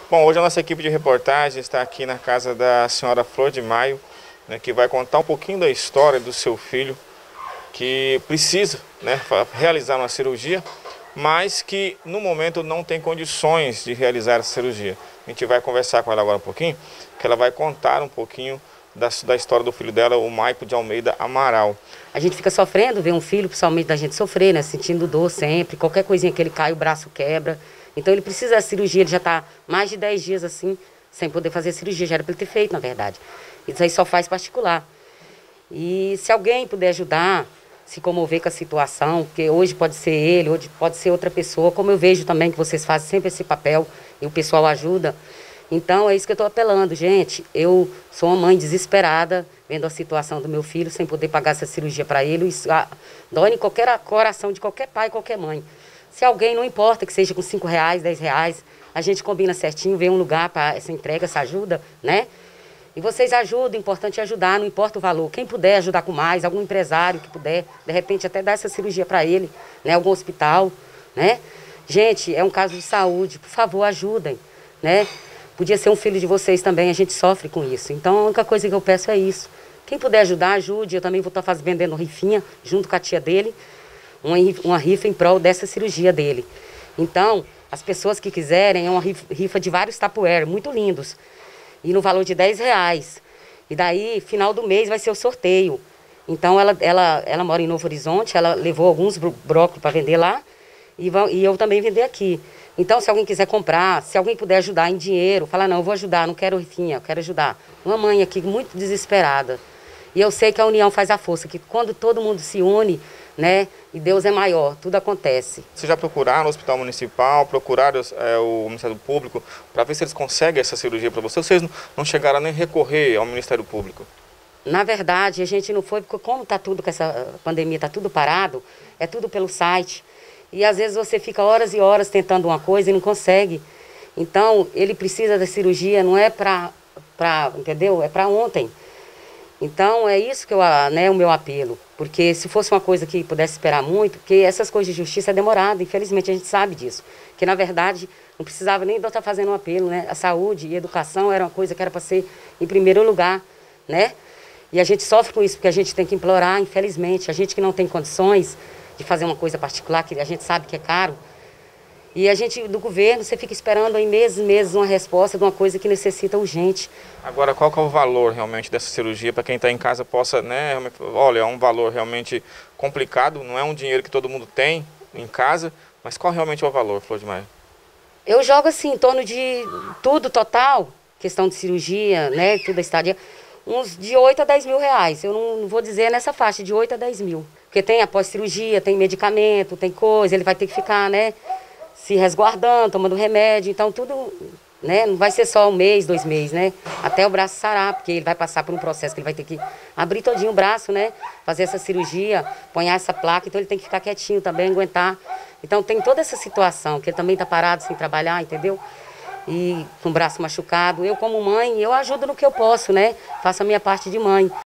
Bom, hoje a nossa equipe de reportagem está aqui na casa da senhora Flor de Maio, né, que vai contar um pouquinho da história do seu filho, que precisa, né, realizar uma cirurgia, mas que no momento não tem condições de realizar essa cirurgia. A gente vai conversar com ela agora um pouquinho, que ela vai contar um pouquinho da história do filho dela, o Maico de Almeida Amaral. A gente fica sofrendo, ver um filho, principalmente da gente sofrer, né? Sentindo dor sempre, qualquer coisinha que ele cai, o braço quebra. Então ele precisa da cirurgia, ele já está mais de 10 dias assim, sem poder fazer cirurgia, já era para ele ter feito, na verdade. Isso aí só faz particular. E se alguém puder ajudar, se comover com a situação, porque hoje pode ser ele, hoje pode ser outra pessoa, como eu vejo também que vocês fazem sempre esse papel e o pessoal ajuda. Então é isso que eu estou apelando, gente. Eu sou uma mãe desesperada, vendo a situação do meu filho, sem poder pagar essa cirurgia para ele. Isso dói em qualquer coração de qualquer pai, qualquer mãe. Se alguém, não importa que seja com R$5, R$10, a gente combina certinho, vê um lugar para essa entrega, essa ajuda, né? E vocês ajudam, o importante é ajudar, não importa o valor. Quem puder ajudar com mais, algum empresário que puder, de repente até dar essa cirurgia para ele, né? Algum hospital, né? Gente, é um caso de saúde, por favor, ajudem, né? Podia ser um filho de vocês também, a gente sofre com isso. Então, a única coisa que eu peço é isso. Quem puder ajudar, ajude. Eu também vou estar vendendo rifinha, junto com a tia dele, uma rifa em prol dessa cirurgia dele. Então, as pessoas que quiserem, é uma rifa de vários Tupperware, muito lindos. E no valor de R$10. E daí, final do mês, vai ser o sorteio. Então, ela mora em Novo Horizonte, ela levou alguns brócolis para vender lá, e eu também vender aqui. Então, se alguém quiser comprar, se alguém puder ajudar em dinheiro, falar, não, eu vou ajudar, não quero rifinha, eu quero ajudar. Uma mãe aqui muito desesperada. E eu sei que a união faz a força, que quando todo mundo se une, né, e Deus é maior, tudo acontece. Vocês já procuraram o Hospital Municipal, procuraram o Ministério Público, para ver se eles conseguem essa cirurgia para vocês? Vocês não chegaram a nem recorrer ao Ministério Público? Na verdade, a gente não foi, porque como está tudo com essa pandemia, está tudo parado, é tudo pelo site. E às vezes você fica horas e horas tentando uma coisa e não consegue. Então, ele precisa da cirurgia, não é entendeu? É para ontem. Então, é isso que né, o meu apelo. Porque se fosse uma coisa que pudesse esperar muito, porque essas coisas de justiça é demorado, infelizmente a gente sabe disso. Que na verdade, não precisava nem de eu estar fazendo um apelo, né? A saúde e a educação era uma coisa que era para ser em primeiro lugar, né? E a gente sofre com isso, porque a gente tem que implorar, infelizmente. A gente que não tem condições de fazer uma coisa particular, que a gente sabe que é caro. E a gente, do governo, você fica esperando em meses uma resposta de uma coisa que necessita urgente. Agora, qual que é o valor realmente dessa cirurgia, para quem está em casa possa, né, olha, é um valor realmente complicado, não é um dinheiro que todo mundo tem em casa, mas qual realmente é o valor, Flor de Maio? Eu jogo assim, em torno de tudo total, questão de cirurgia, né, tudo a estadia, uns de 8 a 10 mil reais. Eu não vou dizer nessa faixa, de 8 a 10 mil. Porque tem após cirurgia, tem medicamento, tem coisa, ele vai ter que ficar, né, se resguardando, tomando remédio, então tudo, né, não vai ser só um mês, 2 meses, né, até o braço sarar, porque ele vai passar por um processo que ele vai ter que abrir todinho o braço, né, fazer essa cirurgia, ponhar essa placa, então ele tem que ficar quietinho também, aguentar. Então tem toda essa situação, que ele também está parado sem trabalhar, entendeu? E com o braço machucado. Eu como mãe, eu ajudo no que eu posso, né, faço a minha parte de mãe.